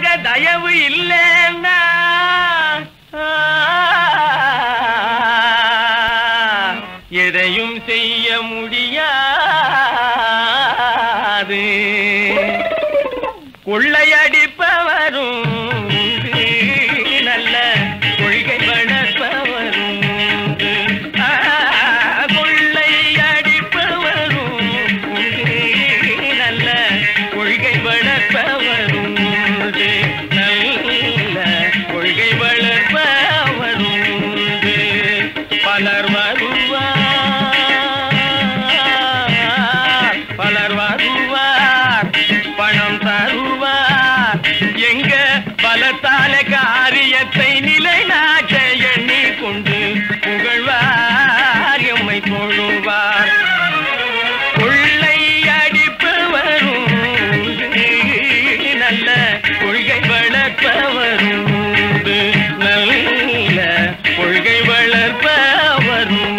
எங்க தயவு இல்லைன்னா எதையும் செய்ய முடியாது. கொள்ளையடிப்பவரும் நல்ல கொள்கை வளர்ப்பவரும் கொள்ளையடிப்பவரும் நல்ல கொள்கை வளர்ப்பவரும் நல்ல கொள்கை வளர்ப்பவரும் பலர் வருவார் பலர் வருவார் பணம் தருவார் எங்க பலத்தால காரியத்தை நிலைநாட்ட எண்ணி கொண்டு புகழ்வார் எம்மை தொழுவார். கொள்ளை அடிப்பவரும் நல்ல கொள்கை வளர்ப்பவரும் நல்ல கொள்கை வளர்ப்பவரும்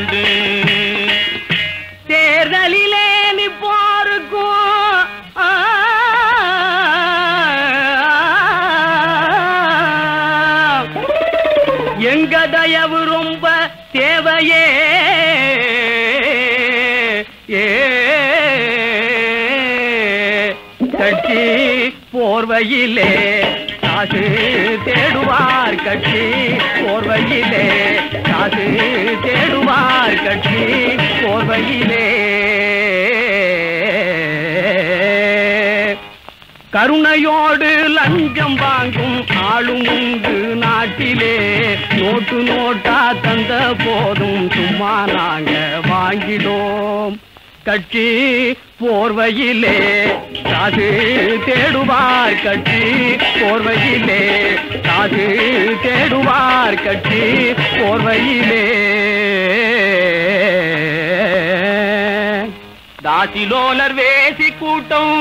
தேர்தலிலே நிற்போருக்கும் எங்க தயவு ரொம்ப தேவையே. கட்சி போர்வையிலே காசு தேடுவார் கட்சி போர்வையிலே காசு தேடுவார் கட்சி போர்வையிலே. கருணையோடு லஞ்சம் வாங்கும் ஆளும் உண்டு நாட்டிலே. நோட்டு நோட்டா தந்த போதும் சும்மா நாங்க வாங்கிடோம். கட்சி போர்வையிலே காசு தேடுவார் கட்சி போர்வையிலே காசு தேடுவார் கட்சி போர்வையிலே. தாசிலோலர் வேசி கூட்டம்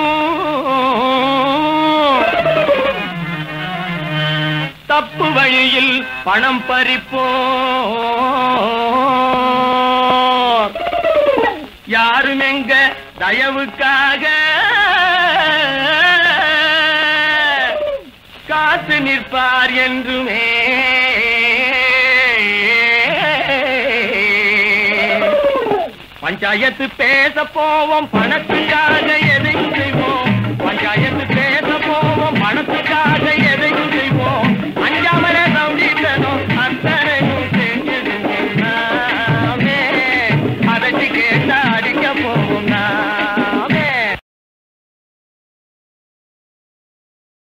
தப்பு வழியில் பணம் பறிப்போம். யாரும் எங்க தயவுக்காக காத்து நிற்பார் என்றுமே. பஞ்சாயத்து பேச போவோம் பணத்துக்காக